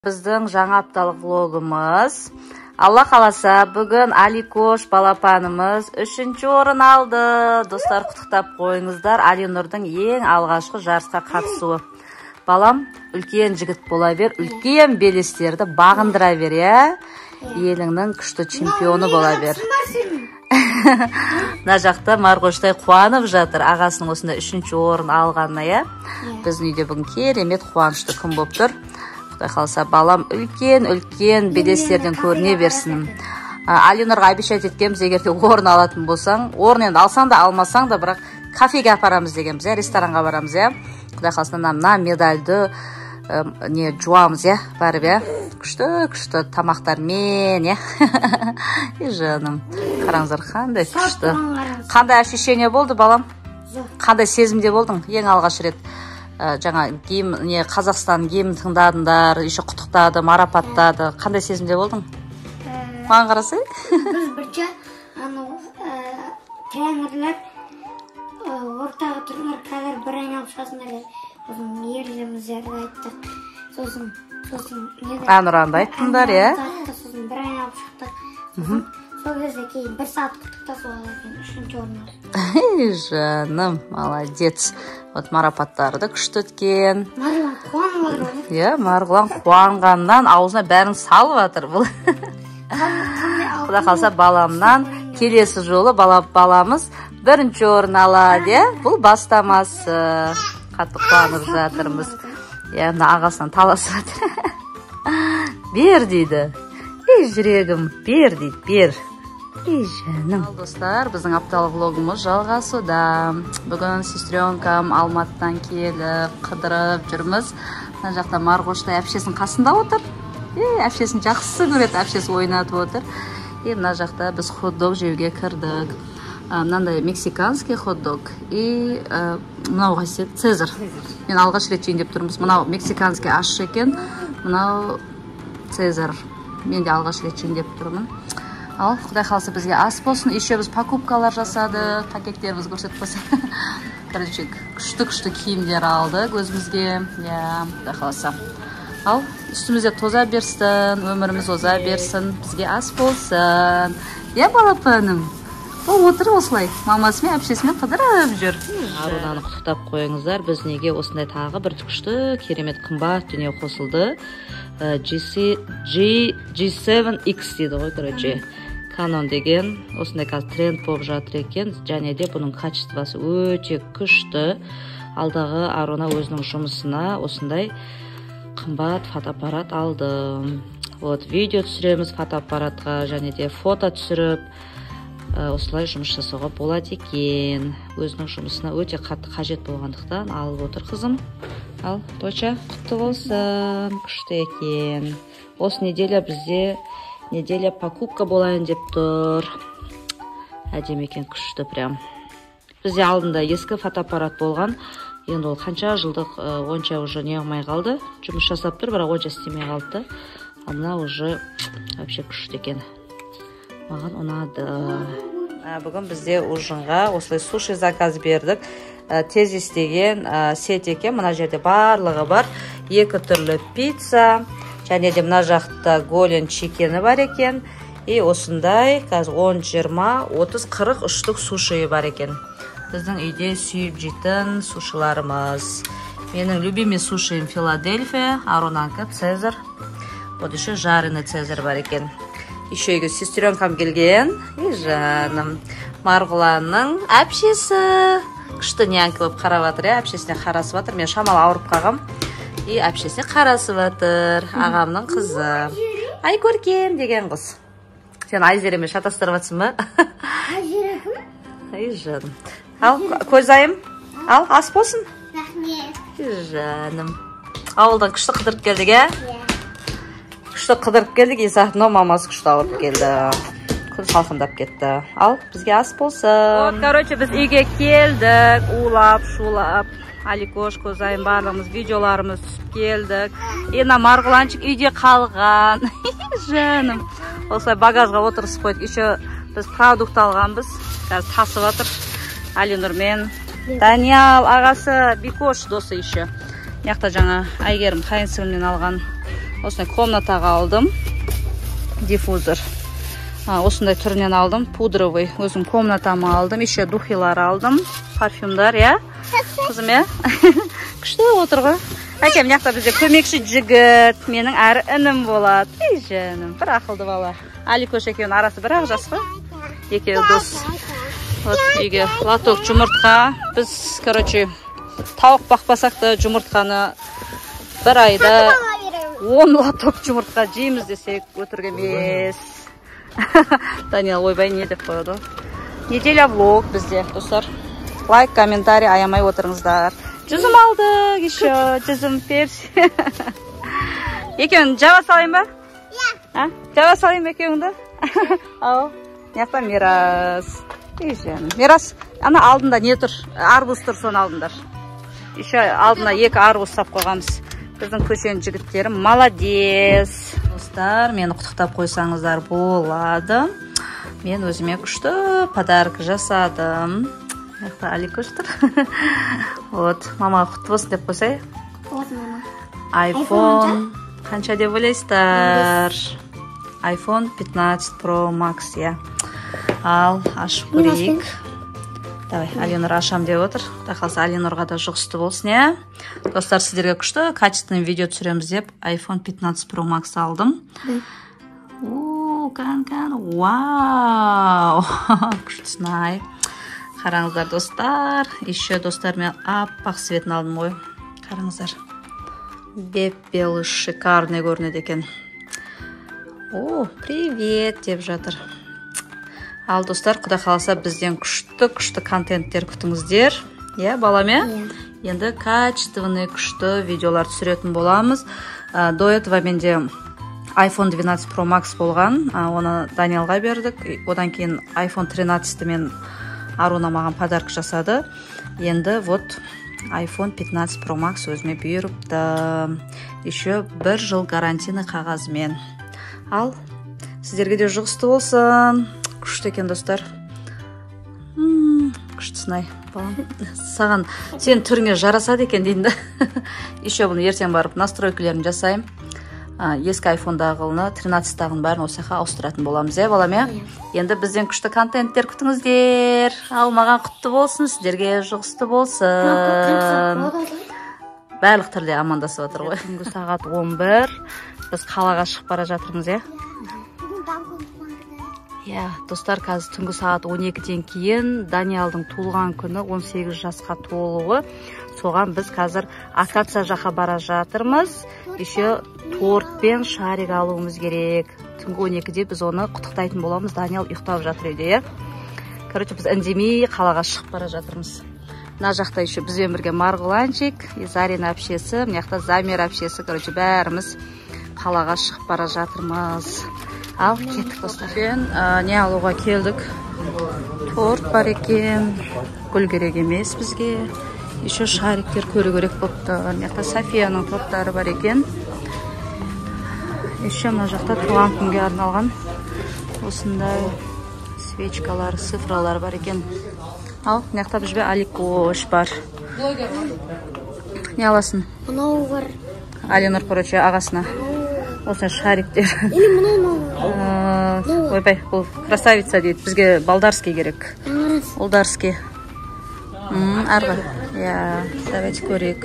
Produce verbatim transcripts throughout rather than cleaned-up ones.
Біздің жаңа апталық влогымыз. Алла қаласа, бүгін Аликош балапанымыз үшінші орын алды. Достар, құттықтап қойыңыздар. Алинұрдың ең алғашқы жарысқа қатысуы. Балам, үлкен жігіт бола бер, үлкен белестерді бағындыра бер, я? Еліңнің күшті чемпионы бола бер. Мына жақта Марғоштай қуанып жатыр. Ағасының осында үшінші орын алғанына, я? Біздің үйде бүгін керемет қуанышты күн болып тұр. Қалса, балам үлкен-үлкен белестерден көріне берсін. Алинұрға обещать еткенбіз, егер де орын алатын болсаң, орын енді алсаң да, алмасаң да, бірақ кафеге апарамыз дегенбіз, ресторанға барамыз, я? Құдай қаласына мына медальді не жуамыз, я? Барып, я? Күшті-күшті тамақтармен, я? И жаным, қараңыздар, қандай күшті. Қандай ощущение болды, балам? Қандай сезімде болдың? Ең алғаш рет жаңа гимн, не Қазақстан гимн тыңдадыңдар, еще құттықтады, марапаттады. Қандай сезімде болдың? Маған қарасай? Біз бірінші тренерлер ортаға тұрыңдар, қазір бір айналып шығасыңдар, сосын ерліміздерді айттық. Сосын әнұранды айттыңдар, е? Сосын бір айналып шықтық. Сол кезде кейін бір сағат құттықта соғады екен, үшінші орын алды. Жаным, молодец. Вот марапаттары да күшті өткен. Марғұлан қуанып отыр. Иә, Марғұлан қуанғаннан аузына бәрін салып жатыр бұл. Құдай қалса, баламнан келесі жолы баламыз бірінші орын алады. Бұл бастамасы. Қатты қуанып жатырмыз. Иә, мына ағасынан таласып жатыр. Бер дейді. Ей, жүрегім, бер дейді, бер. Ей, жаным. Достар, біздің апталық влогымыз жалғасуда. Бүгін сестренкам Алматыдан келіп, қыдырып жүрміз. Мына жақта Марғоштай әпшесінің қасында отыр. Ей, әпшесін жақсы көреді, әпшесі ойнатып отыр. И мына жақта біз хот-дог жеуге кірдік. Мынандай мексиканский хот-дог. И мынау қайсы Цезар. Мен алғаш рет жейін деп тұрмыз. Мынау мексиканский ащы екен. Мынау Цезар. Мен де алғаш рет жейін деп тұрмын. Ал, Құдай қаласа бізге ас болсын. Еще біз покупкалар жасады, пакеттеріміз көрсетіп қойса. Короче, күшті-күшті киімдер алды өзімізге. Я, Құдай қаласа. Ал, үстімізде тоза берсін, өміріміз оза берсін, бізге ас болсын. Я, балапаным. Ол отыр осылай, мамасымен, әпшесімен қыдырып жүр. Арунаны құттықтап қойыңыздар. Біз неге осындай тағы бір күшті, керемет қымбат дүние қосылды. джи севен икс дейді ғой, короче. Canon деген осындай қазір тренд болып жатыр екен, және де бұның качествосы өте күшті. Алдағы Аруна өзінің жұмысына осындай қымбат фотоаппарат алды. Вот, видео түсіреміз фотоаппаратқа, және де фото түсіріп, осылай жұмыс жасауға болады екен. Өзінің жұмысына өте қатты қажет болғандықтан алып отыр қызым. Ал, Точа, құтты болсын, күшті екен. Осы неделя бізде неделя покупка болайын деп тұр. Әдемі екен, күшті прям. Бізде алдында ескі фотоаппарат болған. Енді ол қанша жылдық онша уже не қылмай қалды. Жұмыс жасап тұр, бірақ онша істемей қалды. Ал мына уже вообще күшті екен. Маған ұнады. Бүгін бізде ужинға осылай суши заказ бердік. Тезис деген сет екен. Мына жерде барлығы бар. Екі түрлі пицца. Және де мына жақта голен чикені бар екен. И осындай он, жиырма, отыз, қырық үштік суши бар екен. Біздің үйде сүйіп жейтін сушиларымыз. Менің любимый сушиім Филадельфия, Арунанка, Цезар. Вот еще жареный Цезар бар екен. Еще үйге сестренкам келген. И жаным. Марғұланның әпшесі. Күшті нянка болып қарап жатыр, әпшесіне қарасып жатыр. Мен шамалы ауырып қалғам. И әпшесіне қарасып жатыр. Ағамның қызы. Ай көркем деген қыз. Сен Айзереме шатастырып жатсың ба? Айзере кім? Ай жаным. Ал, көзайым. Ал, ас болсын. Рахмет. Жаным. Ауылдан күшті қыдырып келдік, ә? Күшті қыдырып келдік, Исақтың мамасы күшті ауырып келді. Күн салқындап кетті. Ал, бізге ас болсын. Короче, біз үйге келдік, улап, шулап. Аликош, Көзайым барлығымыз видеоларымыз түсіп келдік. Ена Марғұланчик үйде қалған. Жаным. Осылай багажға отырысып қойдық. Еще біз продукт алғанбыз. Қазір тасып жатыр. Алинұрмен. Даниял ағасы Бикош досы еще. Яқта жаңа Айгерім қайынсіңлінен алған осындай комнатаға алдым. Диффузор. Осындай түрінен алдым. Пудровый. Өзім комнатама алдым. Еще духилар алдым. Парфюмдар, я? Қызым, я? Күшті отырғы. Әкем, яқта бізде көмекші жігіт. Менің әрі інім болады. Ей, женім. Бір ақылды бала. Аликош екеуінің арасы бір ақ жас қой. Екеуі дос. Вот, үйге лоток жұмыртқа. Біз, короче, тауық бақпасақ та жұмыртқаны бір айда он лоток жұмыртқа жейміз десек өтірік емес. Даниэл ойбай не деп қояды. Неделя влог бізде, достар. Лайк, комментарий аямай отырыңыздар. Жүзім алдық, еще жүзім перси. Екеуін жаба салайын ба? Иә. Жаба салайын ба екеуіңді? Ау, неқта Мирас. Мирас, ана алдында не тұр? Арбуз тұр, соны алдындар. Еще алдына екі арбуз сап қойғамыз. Біздің көшенің жігіттері молодец. Достар, мені құттықтап қойсаңыздар болады. Мен өзіме күшті подарок жасадым. Аликош тұр. Вот, мама құтты болсын деп қойсай. iPhone қанша деп ойлайсыздар? iPhone пятнадцать Pro Max, я. Ал, ашып көрейік. Давай, Алинур ашам деп отыр. Тақалса Алинурға да жұғысты болсын, я. Достар, сіздерге күшті, качественный видео түсіреміз деп iPhone пятнадцать Pro Max алдым. Ооо, кан-кан, вау. Күштісін ай. Қараңыздар, достар. Еще, достар, мен аппақ светін алдым ғой. Қараңыздар. Беп-белый, шикарный көрінеді екен. О, привет деп жатыр. Ал, достар, құда қаласа бізден күшті-күшті контенттер күтіңіздер. Е, баламе? Енді качественный күшті видеолар түсіретін боламыз. До этого менде iPhone двенадцать Pro Max болған. Оны Даниэлға бердік. Одан кейін iPhone тринадцать мен Аруна маған подарок жасады. Енді вот iPhone пятнадцать Pro Max өзіме бұйырыпты. Еще бір жыл гарантийный қағазымен. Ал, сіздерге де жұғысты болсын. Күшті екен, достар. Күштісін ай, балам. Саған сен түріңе жарасады екен дейін да. Еще бұны ертең барып настройкілерін жасайым. Ескі айфондағылыны, тринадцатағын бәрін осыға ауыстыратын боламыз, е, балам, е? Енді бізден күшті контенттер күтіңіздер. Ал, маған құтты болсын, сіздерге жұғысты болсын. Барлық түрде амандасып отыр ғой. Түнгі сағат он бір. Біз қалаға шығып бара жатырмыз, е? Я, достар, қазір түнгі сағат он екіден кейін Даниэлдің туылған күні он сегіз жасқа толуы. Соған біз қазір акация жаққа бара жатырмыз. Еще торт пен шарик алуымыз керек. Түнгі он екіде біз оны құттықтайтын боламыз. Даниэл ұйықтап жатыр үйде. Короче, біз үндемей қалаға шығып бара жатырмыз. Мына жақта еще бізбен бірге Марғұланчик, Зарин әпшесі, мына жақта Замир әпшесі. Короче, бәріміз қалаға шығып бара жатырмыз. Ал, кеттік, достар. Не алуға келдік? Торт бар екен. Гүл керек емес бізге. Еще шариктер көрі керек болыпты. Мына жақта Софияның торттары бар екен. Еще мына жақта туған күнге арналған осындай свечкалар, цифралар бар екен. Ал, мына жақта бізбе Аликош бар. Не аласың? Мынау бар. Алинур, короче, ағасына. Осындай шариктер. Или мынау. Ойбай, бұл красавица дейді. Бізге балдарский керек. Олдарский. Арғы. Я, давайте көрейік.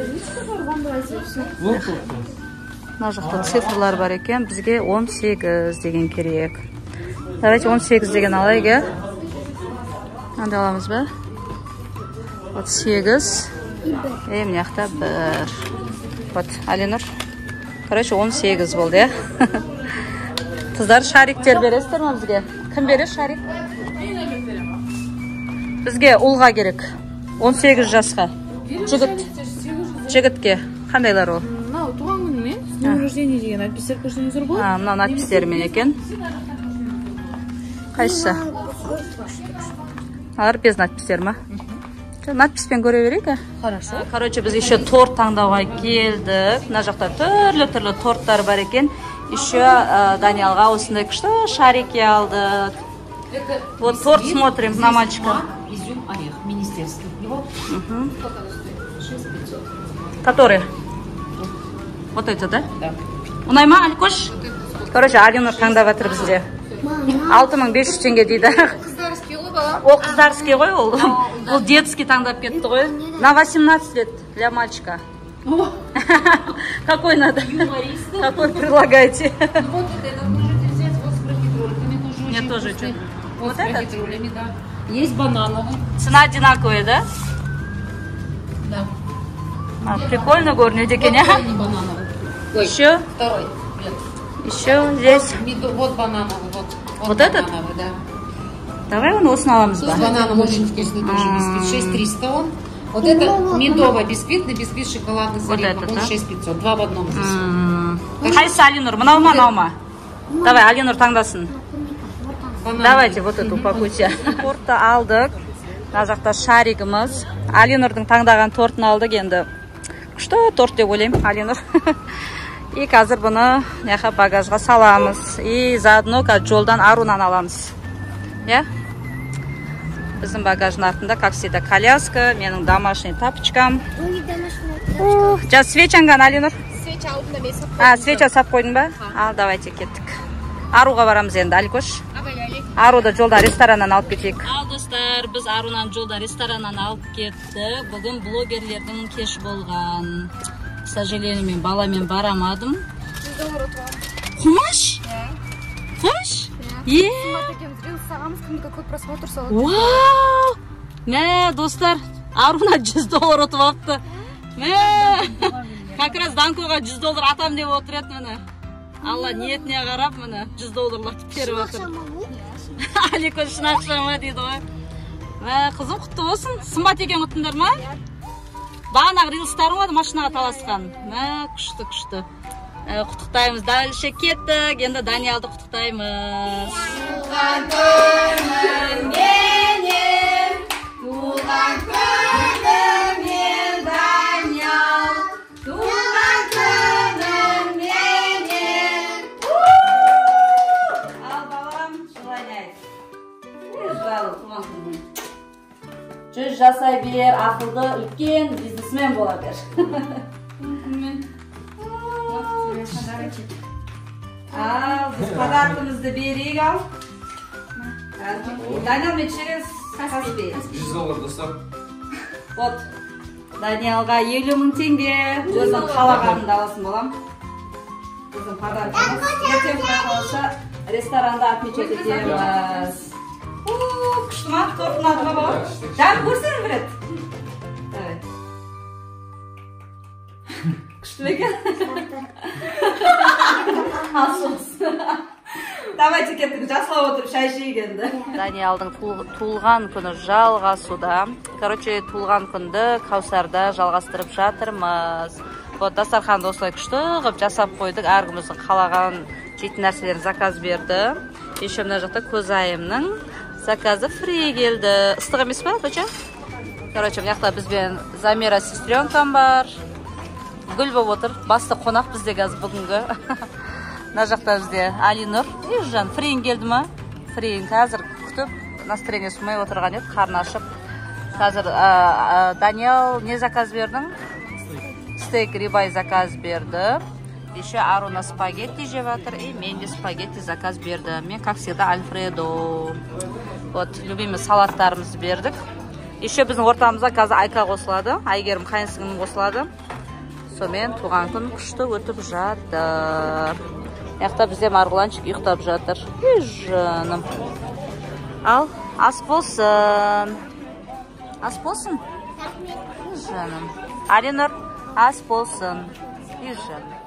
Мына жақта цифрлар бар екен. Бізге он сегіз деген керек. Давайте он сегіз деген алайық, е? Анда аламыз ба? Вот сегіз. Е, мына жақта бір. Вот, Алинур. Короче, он сегіз болды, е? Қыздар, шариктер бересіздер ма бізге? Кім бере шарик? Бізге ұлға керек. он сегіз жасқа. Жігіт. Жігітке. Қандайлар ол? Мынау туған күнімен, день рождения деген надпистер көрсеңіздер болады. А, мынау надпистермен екен. Қайсысы? Алар без надпистер ма? Надписпен көре берейік. Хорошо. Короче, біз еще торт таңдауға келдік. Мына жақта түрлі-түрлі торттар бар екен. Еще Даниэлға осындай күшті шарики алдық. Вот торт смотрим на мальчика. Изюм, орех, министерский. Его Который? Вот это, да? Да. Ұнай ма, Аликош? Короче, Алинур таңдап жатыр бізде. алты мың бес жүз теңге дейді. Қыздарский ғой бала. Ол қыздарский ғой ол. Ол детский таңдап кетті ғой. На восемнадцать лет для мальчика. Какой надо? Какой предлагаете? Вот это можете взять вот с профитроликами тоже. Мне тоже что-то. Вот с этот? профитролями, да. Есть банановый. Цена одинаковая, да? Да. А, прикольно горный Вот дикеня. не банановый. Ой, Еще, второй. Нет. еще здесь. Меду- Вот банановый, вот. Вот этот? банановый, да. Давай он усын аламыз С ба? бананом очень вкусный тоже бисквит. шесть триста он. Вот это медово-бисквитный бисквит шоколадный с Вот орехом. этот, Он да? шесть пятьсот. Два в одном здесь. М, Қайсы Алинур? Мынау ма, мынау ма? Давай, Алинур таңдасын. Банан. Давайте вот эту упакуйте. Тортты алдық. Мына жақта шаригіміз. Алинурдың таңдаған тортын алдық енді. Күшті торт деп ойлаймын, Алинур. И қазір бұны яқа багажға саламыз. И заодно жолдан Арунан аламыз. Я? Біздің багаждың артында, как всегда, коляска, менің домашний тапочкам. Сейчас свечанган, Алинур? Свеча алдына мен сап А, свеча сап қойдың ба? Ал, давайте кеттік. Аруға барамыз енді, Аликош. Аруды жолда рестораннан алып кетейік. Ал, достар, біз Арунан жолда рестораннан алып кетті. Бүгін блогерлердің кеш болған. К сожалению, мен баламен барамадым. Құмаш? Құмаш? Е! какой просмотр салат. Вау! Мә, достар, Аруна жүз доллар ұтып алыпты. Мә! Как раз Данкоға жүз доллар атам деп отыр еді мені. Алла ниетіне қарап мені жүз долларлатып беріп отыр. Аликош шын ақша ма дейді ғой. Мә, қызым құтты болсын. Сымбат екен ұттыңдар ма? Бағанағы рилстарың ғой машинаға таласқан. Мә, күшті, күшті. Құттықтаймыз. Дальше кеттік. Енді Даниалды құттықтаймыз. Туған күнің менен, туған күніңмен, Даниал, туған күнің менен. Ал балам, жылай айт. Жайлы туған күнің. Жүз жасай бер, ақылды, үлкен бизнесмен бола бер. Ал, біз подаркымызды берейік ал. Даниал через Каспий. жүз доллар достар. Вот. Даниалға елу мың теңге. Өзің қалағаныңды аласың болам. Біздің подаркымыз. Ертең құдай қаласа ресторанда отмечать етеміз. Күшті ма? Тортын аты ма бала? Жан көрсең бір рет. Давай. Күшті ме екен? Давайте кеттік, жаслап отырып шай ішейік енді. Даниалдың туылған күні жалғасуда. Короче, туылған күнді Каусарда жалғастырып жатырмыз. Вот дастарханды осылай күшті ғып жасап қойдық. Әркіміздің қалаған жейтін нәрселерін заказ берді. Еще мына жақта көзайымның заказы фри келді. Ыстық емес па, бөче? Короче, мына жақта бізбен Замира сестренкам бар. Гүл болып отыр. Басты қонақ бізде қазір бүгінгі. Мына жақта бізде Алинур. Ежжан, фриін келді ма? Фриін қазір күтіп, настроение сұмай отырған еді, қарны ашып. Қазір Даниал не заказ бердің? Стейк рибай заказ берді. Еще Аруна спагетти жеп жатыр, и мен де спагетти заказ берді. Мен, как всегда, Альфредо. Вот, любимый салаттарымызды бердік. Еще біздің ортамызда қазір Айка қосылады. Айгерім қайынсыңым қосылады. Сомен туған күн күшті өтіп жатыр. Яқта бізде Марғұланчик ұйықтап жатыр. Ей жаным. Ал, ас болсын. Ас болсын? Жаным. Алинур, ас болсын. Ей жаным.